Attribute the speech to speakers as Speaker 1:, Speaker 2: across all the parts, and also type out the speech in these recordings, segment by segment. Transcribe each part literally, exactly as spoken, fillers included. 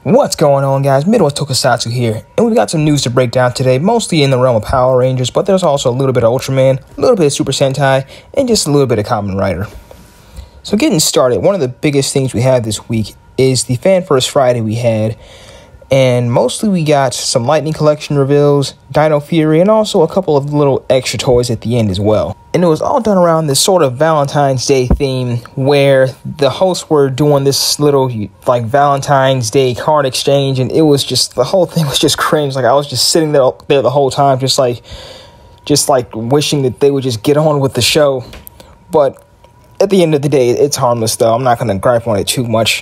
Speaker 1: What's going on, guys? Midwest Tokusatsu here, and we've got some news to break down today, mostly in the realm of Power Rangers, but there's also a little bit of Ultraman, a little bit of Super Sentai, and just a little bit of Kamen Rider. So getting started, one of the biggest things we had this week is the Fan First Friday we had, and mostly we got some Lightning Collection reveals, Dino Fury, and also a couple of little extra toys at the end as well. And it was all done around this sort of Valentine's Day theme where the hosts were doing this little like Valentine's Day card exchange, and it was just, the whole thing was just cringe. Like I was just sitting there, there the whole time, just like, just like wishing that they would just get on with the show. But at the end of the day, it's harmless though. I'm not going to gripe on it too much.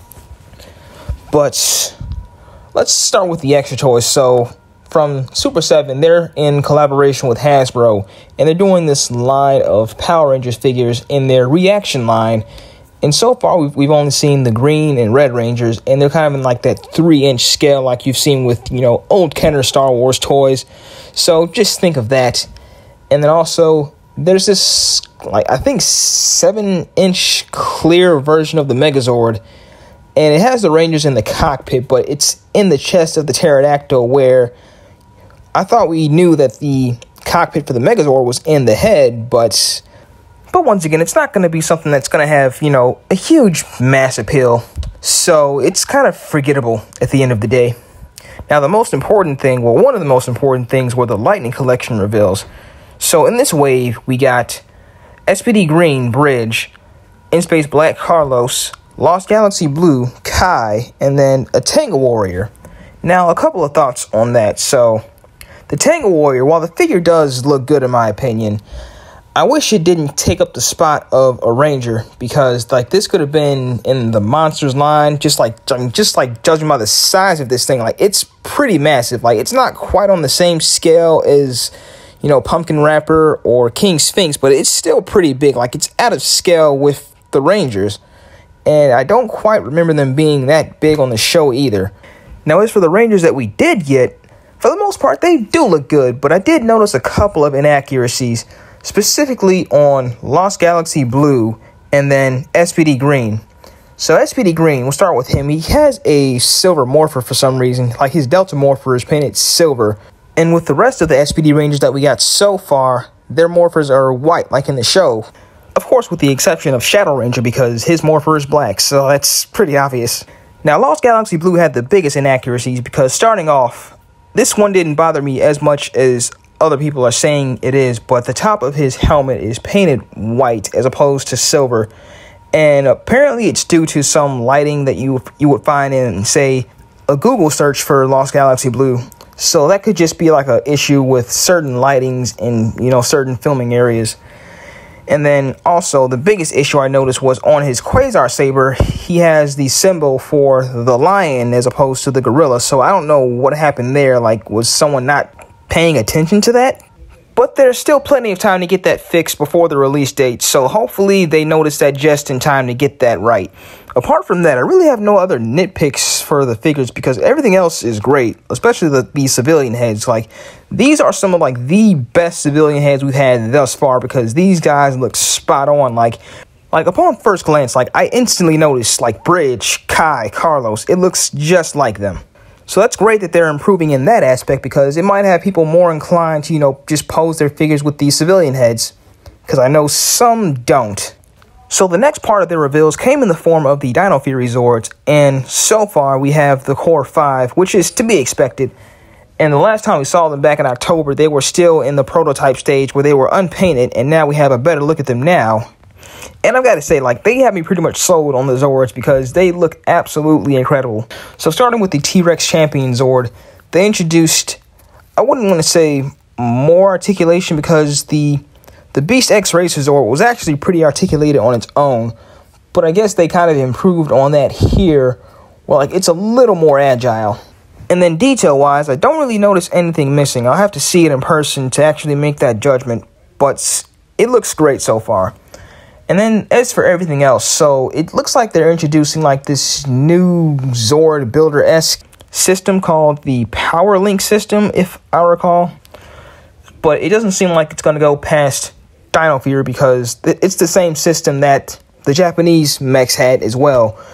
Speaker 1: But let's start with the extra toys. So from Super seven, they're in collaboration with Hasbro, and they're doing this line of Power Rangers figures in their Reaction line. And so far, we've, we've only seen the green and red Rangers, and they're kind of in like that three-inch scale like you've seen with, you know, old Kenner Star Wars toys. So just think of that. And then also, there's this, like, I think seven-inch clear version of the Megazord, and it has the Rangers in the cockpit, but it's in the chest of the Pterodactyl, where I thought we knew that the cockpit for the Megazord was in the head, but but once again, it's not going to be something that's going to have, you know, a huge mass appeal. So it's kind of forgettable at the end of the day. Now, the most important thing, well, one of the most important things were the Lightning Collection reveals. So in this wave, we got S P D Green, Bridge, In Space Black, Carlos, Lost Galaxy Blue, Kai, and then a Tenga Warrior. Now, a couple of thoughts on that. So the Tenga Warrior, while the figure does look good in my opinion, I wish it didn't take up the spot of a Ranger, because like this could have been in the Monsters line, just like just like judging by the size of this thing, like it's pretty massive. Like it's not quite on the same scale as, you know, Pumpkin Rapper or King Sphinx, but it's still pretty big. Like it's out of scale with the Rangers, and I don't quite remember them being that big on the show either. Now, as for the Rangers that we did get, for the most part, they do look good, but I did notice a couple of inaccuracies, specifically on Lost Galaxy Blue and then S P D Green. So S P D Green, we'll start with him. He has a silver morpher for some reason, like his Delta morpher is painted silver. And with the rest of the S P D Rangers that we got so far, their morphers are white, like in the show. Of course, with the exception of Shadow Ranger, because his morpher is black, so that's pretty obvious. Now, Lost Galaxy Blue had the biggest inaccuracies, because starting off, this one didn't bother me as much as other people are saying it is, but the top of his helmet is painted white as opposed to silver. And apparently it's due to some lighting that you you would find in, say, a Google search for Lost Galaxy Blue. So that could just be like an issue with certain lightings in, you know, certain filming areas. And then also the biggest issue I noticed was on his Quasar Saber, he has the symbol for the lion as opposed to the gorilla. So I don't know what happened there. Like, was someone not paying attention to that? But there's still plenty of time to get that fixed before the release date. So hopefully they notice that just in time to get that right. Apart from that, I really have no other nitpicks for the figures, because everything else is great, especially the, the civilian heads. Like, these are some of like the best civilian heads we've had thus far, because these guys look spot on. Like, like upon first glance, like I instantly noticed like Bridge, Kai, Carlos, it looks just like them. So that's great that they're improving in that aspect, because it might have people more inclined to, you know, just pose their figures with these civilian heads, because I know some don't. So the next part of the reveals came in the form of the Dino Fury Zords, and so far we have the Core five, which is to be expected. And the last time we saw them back in October, they were still in the prototype stage where they were unpainted, and now we have a better look at them now. And I've got to say, like, they have me pretty much sold on the Zords, because they look absolutely incredible. So starting with the T-Rex Champion Zord, they introduced, I wouldn't want to say more articulation, because the the Beast X Racer Zord was actually pretty articulated on its own. But I guess they kind of improved on that here, where like it's a little more agile. And then detail-wise, I don't really notice anything missing. I'll have to see it in person to actually make that judgment, but it looks great so far. And then as for everything else, so it looks like they're introducing like this new Zord Builder-esque system called the Power Link system, if I recall. But it doesn't seem like it's going to go past Dino Fury, because it's the same system that the Japanese mechs had as well,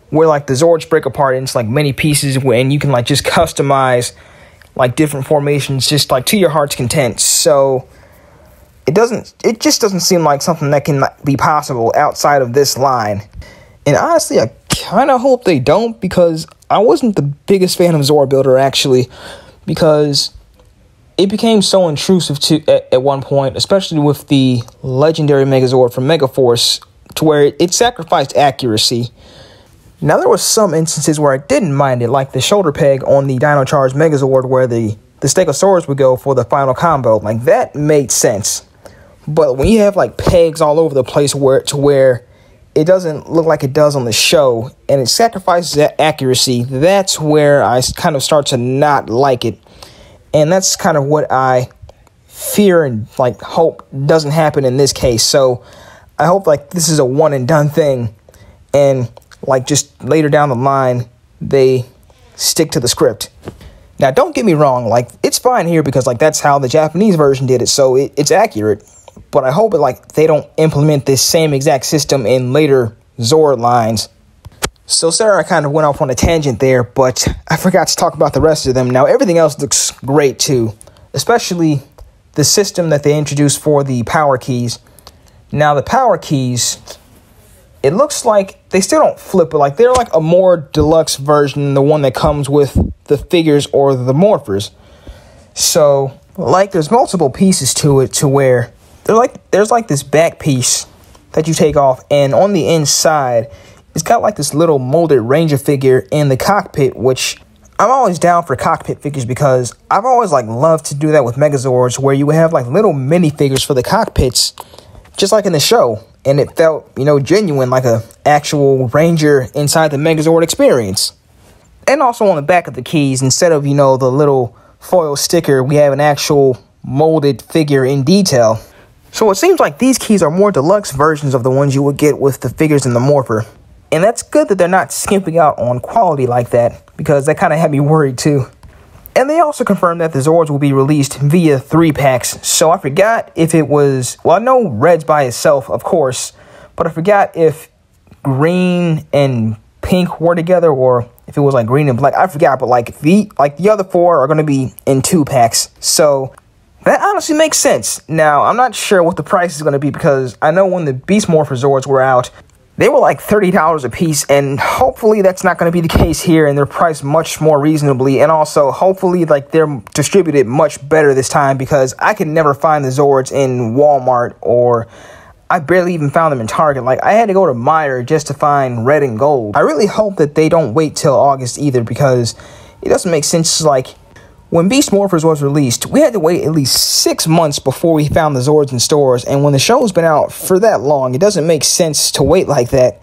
Speaker 1: where like the Zords break apart into like many pieces, and you can like just customize like different formations just like to your heart's content. So it doesn't it just doesn't seem like something that can be possible outside of this line. And honestly, I kind of hope they don't, because I wasn't the biggest fan of Zord Builder actually, because it became so intrusive to at, at one point, especially with the legendary Megazord from Megaforce, to where it, it sacrificed accuracy. Now, there was some instances where I didn't mind it, like the shoulder peg on the Dino Charge Megazord, where the, the Stegosaurus would go for the final combo. Like, that made sense. But when you have, like, pegs all over the place where to where it doesn't look like it does on the show, and it sacrifices that accuracy, that's where I kind of start to not like it. And that's kind of what I fear and, like, hope doesn't happen in this case. So I hope, like, this is a one-and-done thing, and like just later down the line, they stick to the script. Now, don't get me wrong, like it's fine here because like that's how the Japanese version did it, so it, it's accurate. But I hope it like they don't implement this same exact system in later Zord lines. So Sarah, I kind of went off on a tangent there, but I forgot to talk about the rest of them. Now, everything else looks great too, especially the system that they introduced for the power keys. Now, the power keys, it looks like they still don't flip, but like they're like a more deluxe version than the one that comes with the figures or the morphers. So like there's multiple pieces to it, to where they're like there's like this back piece that you take off, and on the inside it's got like this little molded Ranger figure in the cockpit, which I'm always down for cockpit figures because I've always like loved to do that with Megazords, where you have like little mini figures for the cockpits, just like in the show. And it felt, you know, genuine, like a actual Ranger inside the Megazord experience. And also on the back of the keys, instead of, you know, the little foil sticker, we have an actual molded figure in detail. So it seems like these keys are more deluxe versions of the ones you would get with the figures in the Morpher. And that's good that they're not skimping out on quality like that, because that kind of had me worried too. And they also confirmed that the Zords will be released via three packs. So I forgot if it was, well, I know Red's by itself, of course, but I forgot if green and pink were together, or if it was like green and black. I forgot, but like the like the other four are going to be in two packs. So that honestly makes sense. Now, I'm not sure what the price is going to be, because I know when the Beast Morpher Zords were out, they were like thirty dollars a piece, and hopefully that's not going to be the case here, and they're priced much more reasonably, and also hopefully like they're distributed much better this time, because I can never find the Zords in Walmart, or I barely even found them in Target. Like, I had to go to Meijer just to find red and gold. I really hope that they don't wait till August either, because it doesn't make sense. Like, when Beast Morphers was released, we had to wait at least six months before we found the Zords in stores. And when the show's been out for that long, it doesn't make sense to wait like that.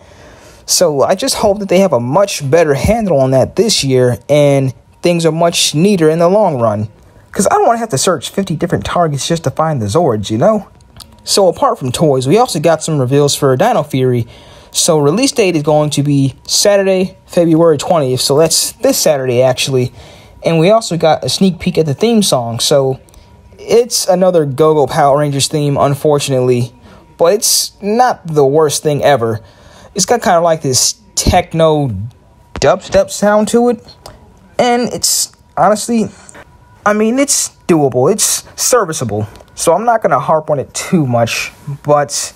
Speaker 1: So I just hope that they have a much better handle on that this year, and things are much neater in the long run. Because I don't want to have to search fifty different Targets just to find the Zords, you know? So apart from toys, we also got some reveals for Dino Fury. So release date is going to be Saturday, February twentieth. So that's this Saturday, actually. And we also got a sneak peek at the theme song. So it's another Go-Go Power Rangers theme, unfortunately. But it's not the worst thing ever. It's got kind of like this techno dubstep sound to it. And it's honestly, I mean, it's doable. It's serviceable. So I'm not going to harp on it too much. But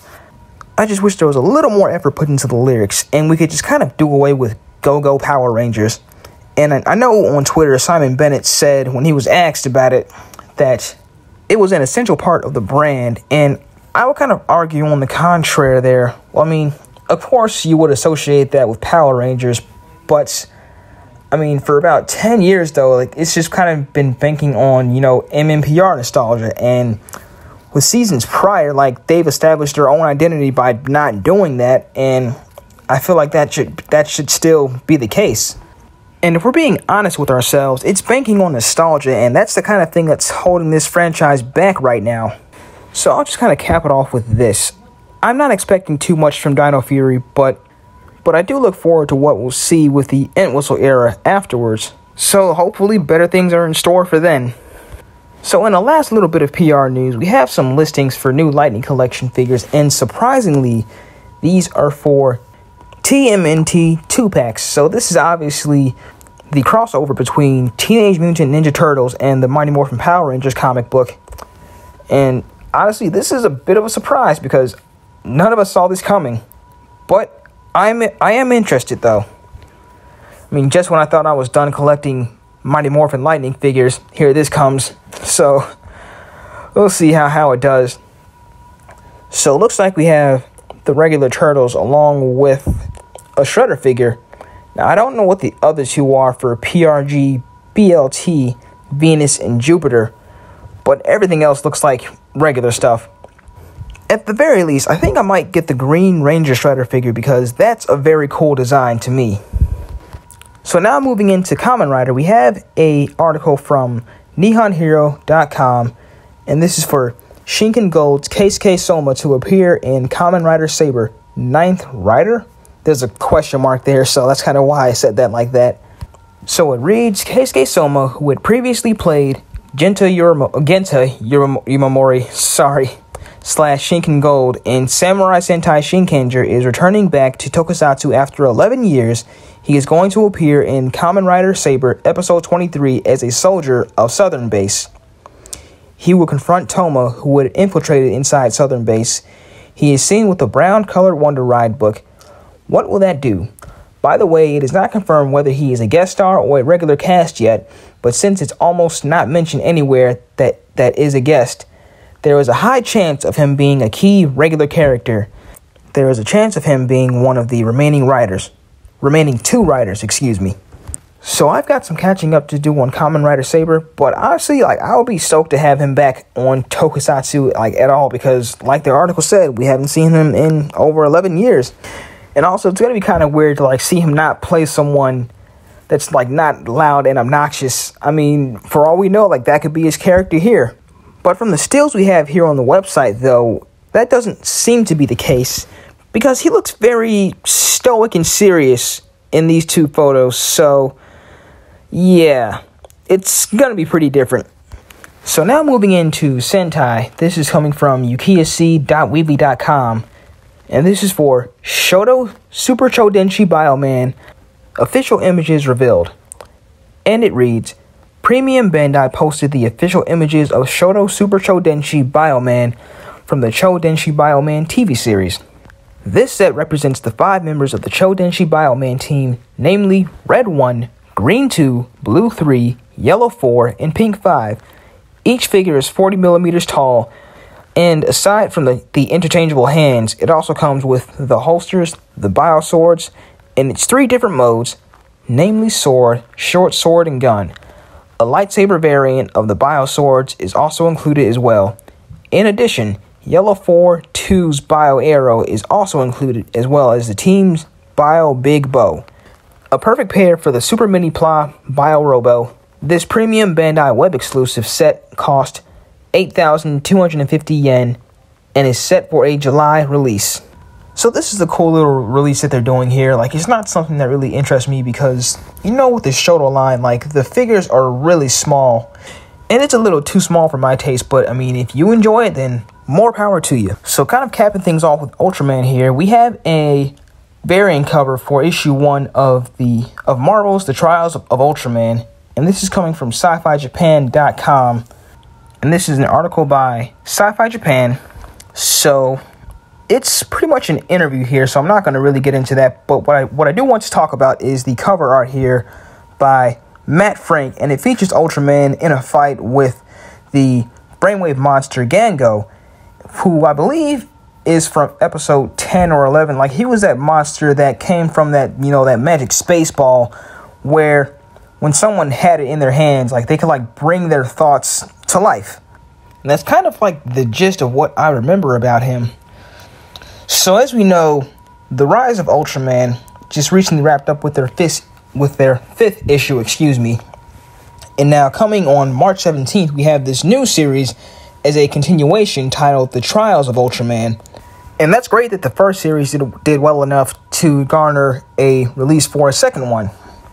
Speaker 1: I just wish there was a little more effort put into the lyrics, and we could just kind of do away with Go-Go Power Rangers. And I know on Twitter, Simon Bennett said when he was asked about it that it was an essential part of the brand. And I would kind of argue on the contrary there. Well, I mean, of course you would associate that with Power Rangers, but I mean, for about ten years though, like it's just kind of been banking on, you know, M M P R nostalgia. And with seasons prior, like they've established their own identity by not doing that. And I feel like that should that should still be the case. And if we're being honest with ourselves, it's banking on nostalgia, and that's the kind of thing that's holding this franchise back right now. So I'll just kind of cap it off with this. I'm not expecting too much from Dino Fury, but but I do look forward to what we'll see with the Entwistle era afterwards. So hopefully better things are in store for then. So in the last little bit of P R news, we have some listings for new Lightning Collection figures, and surprisingly, these are for T M N T two packs. So this is obviously the crossover between Teenage Mutant Ninja Turtles and the Mighty Morphin Power Rangers comic book. And honestly, this is a bit of a surprise because none of us saw this coming. But I'm I am interested though. I mean, just when I thought I was done collecting Mighty Morphin Lightning figures, here this comes. So we'll see how, how it does. So it looks like we have the regular Turtles along with a Shredder figure. Now, I don't know what the other two are for P R G, B L T, Venus, and Jupiter, but everything else looks like regular stuff. At the very least, I think I might get the Green Ranger Shredder figure because that's a very cool design to me. So now moving into Kamen Rider, we have a article from Nihon Hero dot com, and this is for Shinken Gold's Keisuke Soma to appear in Kamen Rider Saber ninth Rider. There's a question mark there, so that's kind of why I said that like that. So it reads, Keisuke Soma, who had previously played Genta, Yuramo- Genta Yuramo- Yumamori, sorry, slash Shinken Gold in Samurai Sentai Shinkenger, is returning back to Tokusatsu after eleven years. He is going to appear in Kamen Rider Saber Episode twenty-three as a soldier of Southern Base. He will confront Toma, who had infiltrated inside Southern Base. He is seen with a brown-colored Wonder Ride book. What will that do? By the way, it is not confirmed whether he is a guest star or a regular cast yet, but since it's almost not mentioned anywhere that that is a guest, there is a high chance of him being a key regular character. There is a chance of him being one of the remaining writers. Remaining two writers, excuse me. So I've got some catching up to do on Kamen Rider Saber, but honestly, like, I would be stoked to have him back on Tokusatsu, like, at all, because, like the article said, we haven't seen him in over eleven years. And also, it's going to be kind of weird to, like, see him not play someone that's, like, not loud and obnoxious. I mean, for all we know, like, that could be his character here. But from the stills we have here on the website, though, that doesn't seem to be the case, because he looks very stoic and serious in these two photos. So, yeah, it's going to be pretty different. So now moving into Sentai, this is coming from ukiya c dot weebly dot com. And this is for Shoto Super Chodenshi Bioman, official images revealed. And it reads, Premium Bandai posted the official images of Shoto Super Chodenshi Bioman from the Chodenshi Bioman T V series. This set represents the five members of the Chodenshi Bioman team, namely Red one, Green two, Blue three, Yellow four, and Pink five. Each figure is forty millimeters tall. And aside from the, the interchangeable hands, it also comes with the holsters, the bio swords, and its three different modes, namely sword, short sword, and gun. A lightsaber variant of the bio swords is also included as well. In addition, Yellow four two's bio arrow is also included, as well as the team's bio big bow. A perfect pair for the Super Mini Pla bio robo. This premium Bandai web exclusive set cost eight thousand two hundred fifty yen and is set for a July release. So this is a cool little release that they're doing here. Like, it's not something that really interests me because, you know, with the Shoto line, like, the figures are really small. And it's a little too small for my taste, but, I mean, if you enjoy it, then more power to you. So kind of capping things off with Ultraman here, we have a variant cover for issue one of the of Marvel's The Trials of, of Ultraman. And this is coming from sci fi japan dot com. And this is an article by Sci-Fi Japan. So it's pretty much an interview here, so I'm not going to really get into that. But what I what I do want to talk about is the cover art here by Matt Frank, and it features Ultraman in a fight with the brainwave monster Gango, who I believe is from episode ten or eleven. Like, he was that monster that came from that, you know, that magic space ball where when someone had it in their hands, like, they could, like, bring their thoughts to life. And that's kind of like the gist of what I remember about him. So as we know, The Rise of Ultraman just recently wrapped up with their fifth with their fifth issue, excuse me. And now coming on March seventeenth, we have this new series as a continuation titled The Trials of Ultraman. And that's great that the first series did, did well enough to garner a release for a second one.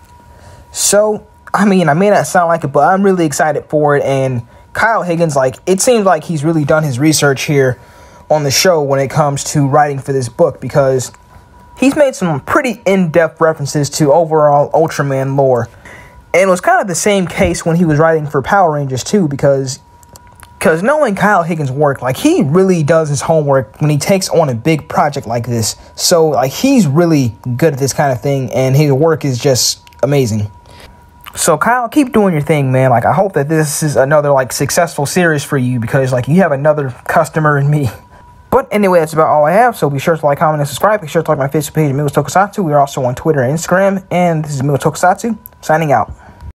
Speaker 1: So, I mean, I may not sound like it, but I'm really excited for it. And Kyle Higgins, like, it seems like he's really done his research here on the show when it comes to writing for this book, because he's made some pretty in-depth references to overall Ultraman lore. And it was kind of the same case when he was writing for Power Rangers too, because because knowing Kyle Higgins' work, like, he really does his homework when he takes on a big project like this. So, like, he's really good at this kind of thing, and his work is just amazing. So, Kyle, keep doing your thing, man. Like, I hope that this is another, like, successful series for you, because, like, you have another customer in me. But anyway, that's about all I have. So be sure to like, comment, and subscribe. Be sure to like my Facebook page, Milo Tokusatsu. We're also on Twitter and Instagram. And this is Milo Tokusatsu, signing out.